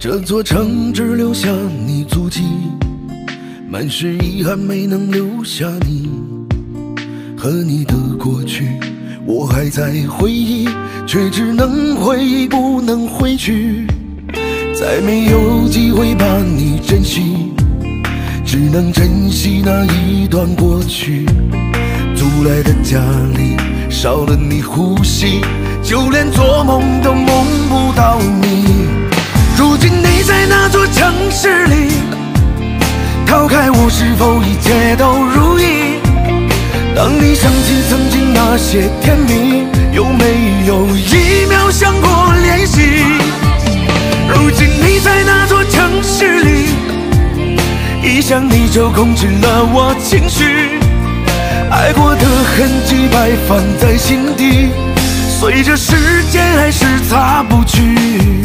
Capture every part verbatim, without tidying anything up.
这座城只留下你足迹，满是遗憾没能留下你和你的过去。我还在回忆，却只能回忆不能回去，再没有机会把你珍惜，只能珍惜那一段过去。租来的家里少了你呼吸，就连做梦都梦不到你。如今你在那座城市里，抛开我是否一切都如意？当你想起曾经那些甜蜜，有没有一秒想过联系？如今你在那座城市里，一想你就控制了我情绪，爱过的痕迹摆放在心底，随着时间还是擦不去。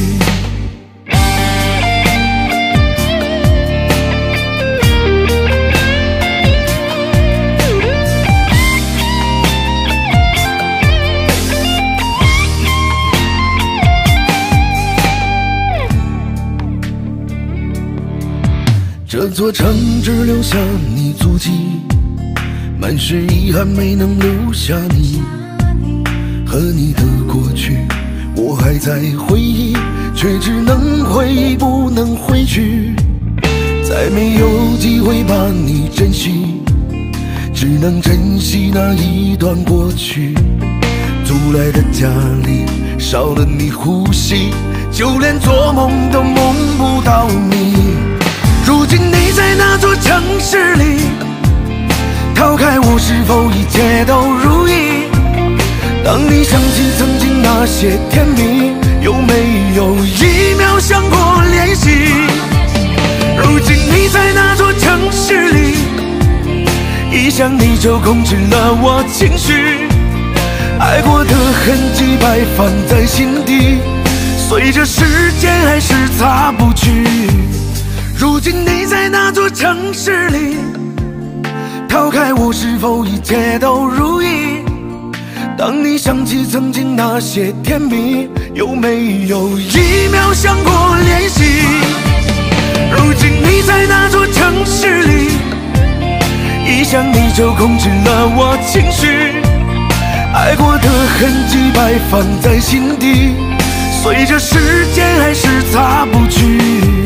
这座城只留下你足迹，满是遗憾没能留下你和你的过去。我还在回忆，却只能回忆不能回去，再没有机会把你珍惜，只能珍惜那一段过去。租来的家里少了你呼吸，就连做梦都梦不到你。如今你在那座城市里，抛开我是否一切都如意？当你想起曾经那些甜蜜，有没有一秒想过联系？如今你在那座城市里，一想你就控制了我情绪，爱过的痕迹摆放在心底，随着时间还是擦不去。如今你在那座城市里，抛开我是否一切都如意？当你想起曾经那些甜蜜，有没有一秒想过联系？如今你在那座城市里，一想你就控制了我情绪，爱过的痕迹摆放在心底，随着时间还是擦不去。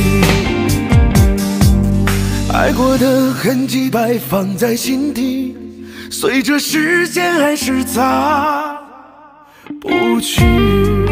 爱过的痕迹摆放在心底，随着时间还是擦不去。